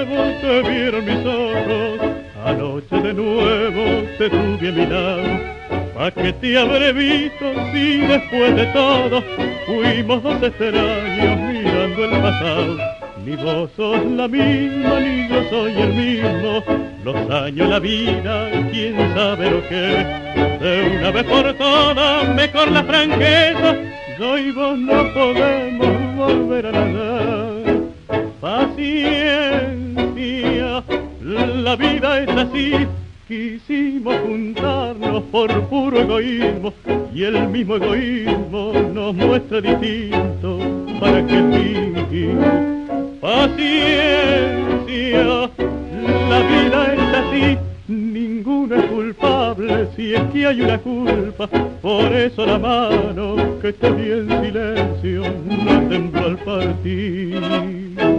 nuevo te vieron mis ojos, anoche de nuevo te tuve a mi lado. ¿Pa' qué te habré visto si después de todo fuimos dos extraños mirando el pasado? Ni vos sos la misma, ni yo soy el mismo. Los años, la vida, quién sabe lo que. De una vez por todas, mejor la franqueza. Yo y vos no podemos volver a nadar. Paciencia, la vida es así. Quisimos juntarnos por puro egoísmo y el mismo egoísmo nos muestra distinto. ¿Para qué fingir? Paciencia, la vida es así. Ninguno es culpable si es que hay una culpa. Por eso la mano que te di en silencio no tembló al partir.